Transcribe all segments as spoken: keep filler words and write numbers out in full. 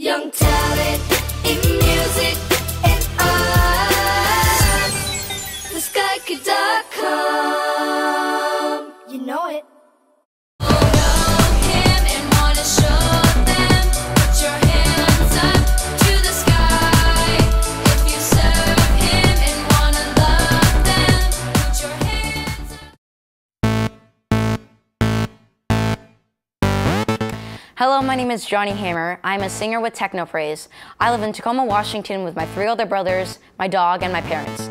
Young talent in music and art. the sky kid dot com. You know it. Hello, my name is Johnny Hammer. I'm a singer with Technopraise. I live in Tacoma, Washington with my three older brothers, my dog, and my parents.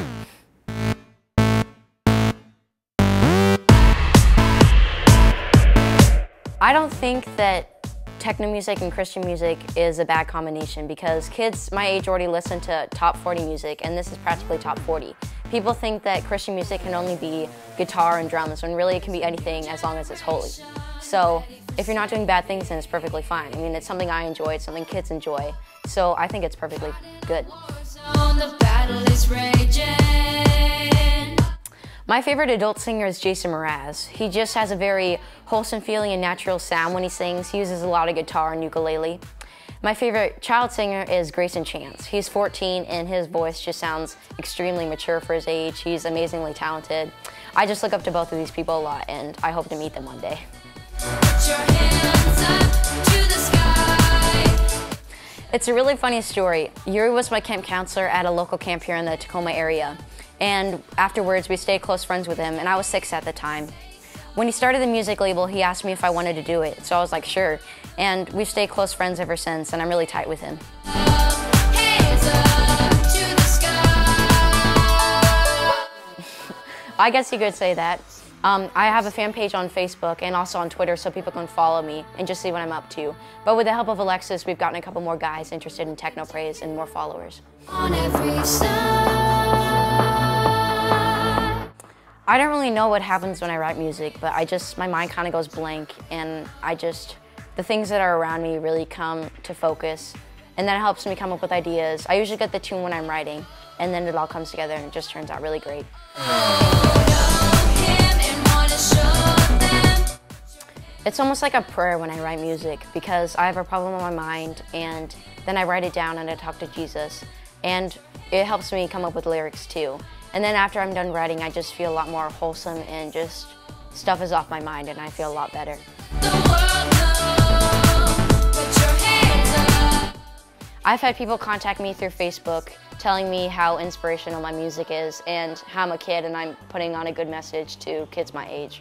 I don't think that techno music and Christian music is a bad combination because kids my age already listen to top forty music, and this is practically top forty. People think that Christian music can only be guitar and drums, when really it can be anything as long as it's holy. So if you're not doing bad things, then it's perfectly fine. I mean, it's something I enjoy, it's something kids enjoy, so I think it's perfectly good. My favorite adult singer is Jason Mraz. He just has a very wholesome feeling and natural sound when he sings. He uses a lot of guitar and ukulele. My favorite child singer is Grayson Chance. He's fourteen and his voice just sounds extremely mature for his age. He's amazingly talented. I just look up to both of these people a lot, and I hope to meet them one day. Put your hands up to the sky. It's a really funny story. Yuri was my camp counselor at a local camp here in the Tacoma area. And afterwards, we stayed close friends with him, and I was six at the time. When he started the music label, he asked me if I wanted to do it, so I was like, sure. And we've stayed close friends ever since, and I'm really tight with him. Hands up to the sky. I guess you could say that. Um, I have a fan page on Facebook and also on Twitter so people can follow me and just see what I'm up to. But with the help of Alexis, we've gotten a couple more guys interested in Technopraise and more followers. On every side. I don't really know what happens when I write music, but I just, my mind kind of goes blank, and I just, the things that are around me really come to focus, and that helps me come up with ideas. I usually get the tune when I'm writing, and then it all comes together and it just turns out really great. It's almost like a prayer when I write music because I have a problem on my mind and then I write it down and I talk to Jesus, and it helps me come up with lyrics too. And then after I'm done writing, I just feel a lot more wholesome and just stuff is off my mind and I feel a lot better. I've had people contact me through Facebook telling me how inspirational my music is and how I'm a kid and I'm putting on a good message to kids my age.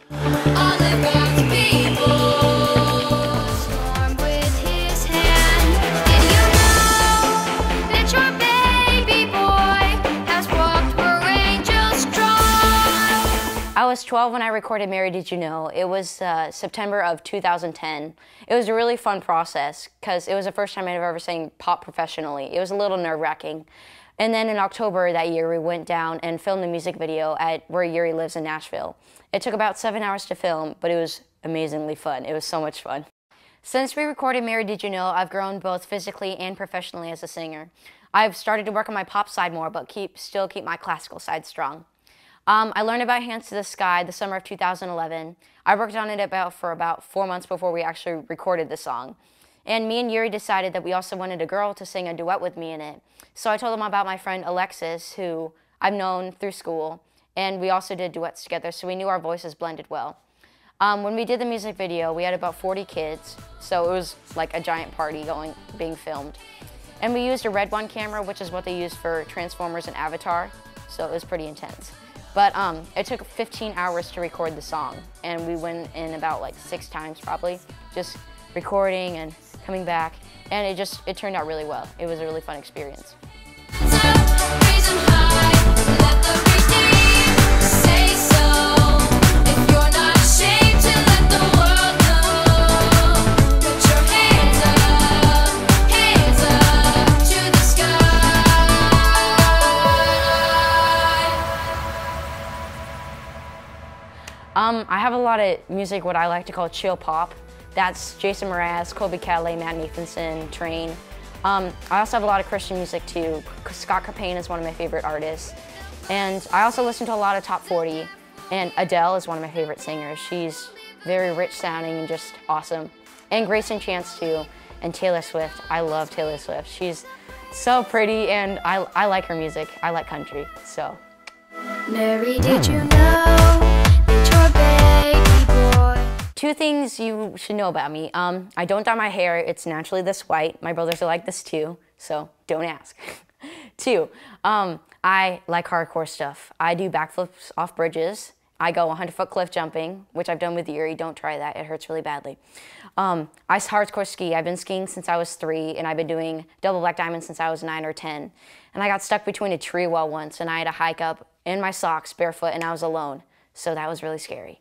I was twelve when I recorded Mary Did You Know. It was uh, September of two thousand ten. It was a really fun process because it was the first time I'd ever sang pop professionally. It was a little nerve-wracking. And then in October that year, we went down and filmed the music video at where Yuri lives in Nashville. It took about seven hours to film, but it was amazingly fun. It was so much fun. Since we recorded Mary Did You Know, I've grown both physically and professionally as a singer. I've started to work on my pop side more, but keep still keep my classical side strong. Um, I learned about Hands to the Sky the summer of two thousand eleven. I worked on it about for about four months before we actually recorded the song. And me and Yuri decided that we also wanted a girl to sing a duet with me in it. So I told him about my friend Alexis, who I've known through school, and we also did duets together, so we knew our voices blended well. Um, when we did the music video, we had about forty kids, so it was like a giant party going, being filmed. And we used a Red One camera, which is what they use for Transformers and Avatar, so it was pretty intense. But um, it took fifteen hours to record the song, and we went in about like six times probably, just recording and coming back, and it just, it turned out really well. It was a really fun experience. Um, I have a lot of music, what I like to call chill pop. That's Jason Mraz, Colby Catlett, Matt Nathanson, Train. Um, I also have a lot of Christian music too. Scott Copain is one of my favorite artists. And I also listen to a lot of top forty. And Adele is one of my favorite singers. She's very rich sounding and just awesome. And Grayson Chance too. and Taylor Swift. I love Taylor Swift. She's so pretty, and I, I like her music. I like country, so. Mary, did you know that your baby boy? Two things you should know about me. Um, I don't dye my hair. It's naturally this white. My brothers are like this too, so don't ask. Two, um, I like hardcore stuff. I do backflips off bridges. I go one hundred foot cliff jumping, which I've done with Yuri. Don't try that. It hurts really badly. Um, I hardcore ski. I've been skiing since I was three, and I've been doing double black diamond since I was nine or ten. And I got stuck between a tree well once, and I had to hike up in my socks barefoot, and I was alone. So that was really scary.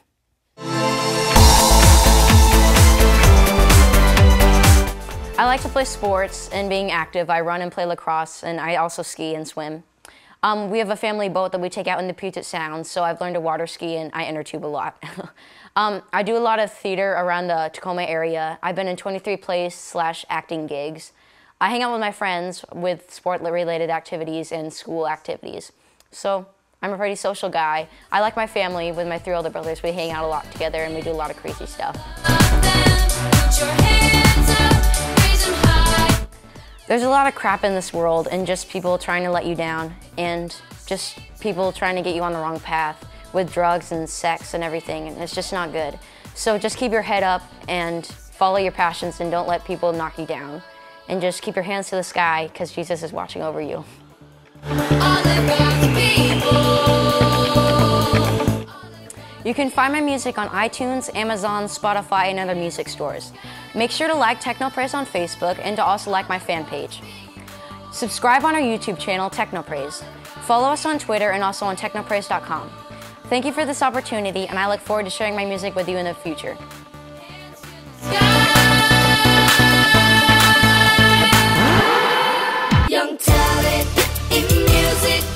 I like to play sports and being active. I run and play lacrosse, and I also ski and swim. Um, we have a family boat that we take out in the Puget Sound, so I've learned to water ski and I inner tube a lot. um, I do a lot of theater around the Tacoma area. I've been in twenty-three plays slash acting gigs. I hang out with my friends with sport-related activities and school activities. So I'm a pretty social guy. I like my family. With my three older brothers, we hang out a lot together and we do a lot of crazy stuff. There's a lot of crap in this world, and just people trying to let you down, and just people trying to get you on the wrong path with drugs and sex and everything, and it's just not good. So just keep your head up and follow your passions, and don't let people knock you down. And just keep your hands to the sky, because Jesus is watching over you. You can find my music on iTunes, Amazon, Spotify, and other music stores. Make sure to like Technopraise on Facebook and to also like my fan page. Subscribe on our YouTube channel, Technopraise. Follow us on Twitter and also on technopraise dot com. Thank you for this opportunity, and I look forward to sharing my music with you in the future. Young talent in music.